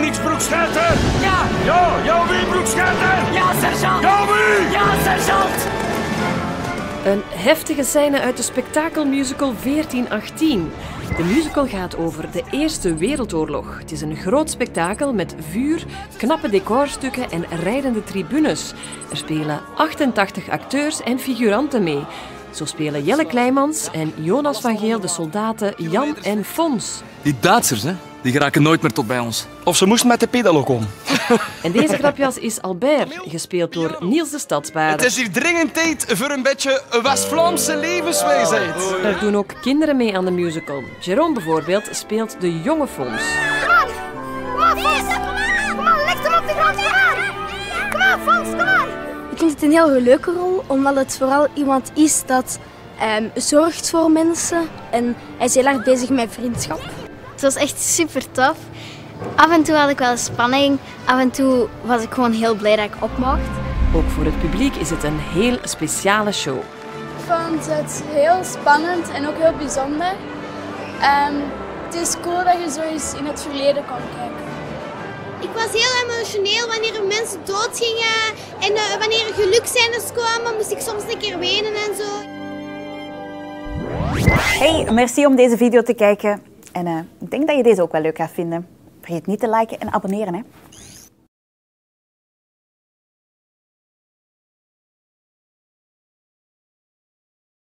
niks, broekscheiter? Ja! Ja, jou wie, broekscheiter? Ja, sergeant! Jou wie? Ja, sergeant! Een heftige scène uit de spektakelmusical 1418. De musical gaat over de Eerste Wereldoorlog. Het is een groot spektakel met vuur, knappe decorstukken en rijdende tribunes. Er spelen 88 acteurs en figuranten mee. Zo spelen Jelle Kleimans en Jonas van Geel de soldaten Jan en Fons. Die Duitsers, hè, die geraken nooit meer tot bij ons. Of ze moesten met de pedalo komen. En deze grapjas is Albert, gespeeld door Niels de Stadsbaarder. Het is hier dringend tijd voor een beetje West-Vlaamse levenswijsheid. Er doen ook kinderen mee aan de musical. Jérôme bijvoorbeeld speelt de jonge Fons. Kom aan, Fons! Kom aan, leg hem op de grond, kom aan! Kom aan, Fons, kom aan! Ik vind het een heel leuke rol, omdat het vooral iemand is dat zorgt voor mensen. En hij is heel erg bezig met vriendschap. Het was echt super tof. Af en toe had ik wel spanning. Af en toe was ik gewoon heel blij dat ik op mocht. Ook voor het publiek is het een heel speciale show. Ik vond het heel spannend en ook heel bijzonder. Het is cool dat je zo eens in het verleden kon kijken. Ik was heel emotioneel wanneer er mensen doodgingen en wanneer er gelukscènes kwamen, moest ik soms een keer wenen en zo. Hey, merci om deze video te kijken. En ik denk dat je deze ook wel leuk gaat vinden. Vergeet niet te liken en abonneren, hè.